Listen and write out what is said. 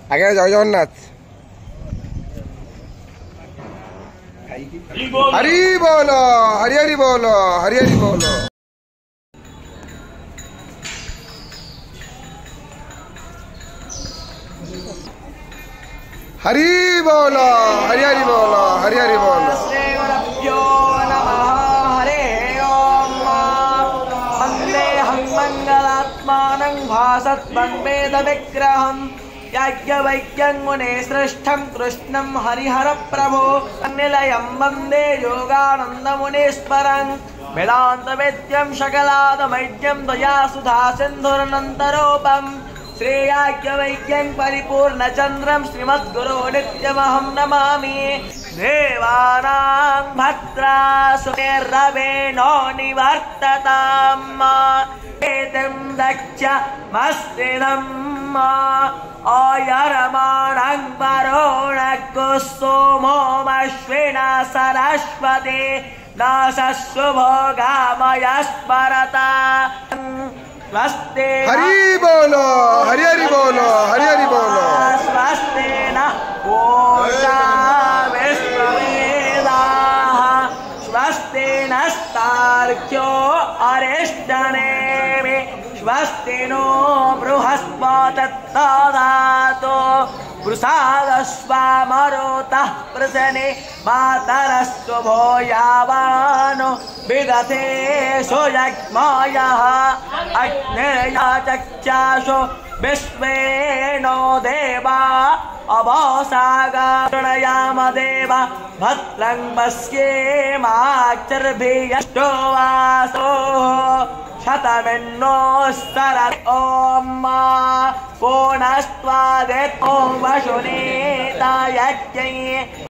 आगे जय जगन्नाथ। हरि बोलो, हरि हरि बोलो, हरि हरि बोलो। हरि बोलो, हरि हरि बोलो, हरि हरि बोलो। श्री गुरुभ्यो नमः। हरे ओम। वन्देऽहं मङ्गलात्मानं भासद्वन्वेद विग्रहं याज्ञवल्क्यं मुने श्रेष्ठं कृष्णं हरिहरप्रभो निलयं वन्दे योगानन्दमुनीश्वरं वेदान्तवेद्यं शकलादमैद्यं दयासुधा सिन्धुरनन्तरूपम् श्रेयाज्ञवल्क्यं परिपूर्णचन्द्रं श्रीमद्गुरो नित्यमहं नमामि। देवानां भद्रासुरवेणो निवर्तताम् एतं दक्ष मस्तिदम् आयरमाणं वरुणः सोमोऽश्विना सरस्वती दासशुभोगामयस्मरता। हरि बोलो, हरि हरि बोलो, हरि हरि बोलो। स्वस्ति न पूषा विश्ववेदाः स्वस्ति नस्तार्क्ष्यो अरिष्टनेमि स्वस्ति नो बृहस्पतिर्दधातु वृषादस्वामरुतः प्रसने मातरस्तु भूयावानो विदधे सुयज्ञायः अग्नेया चक्षासो विश्वेनो देवा अवसागाणयाम देव भद्रं पश्येमाक्षर्भियष्टो वासो शतमिन्नो सर ओम पूर्णस्त्वादितो वशुनेतायज्ञे।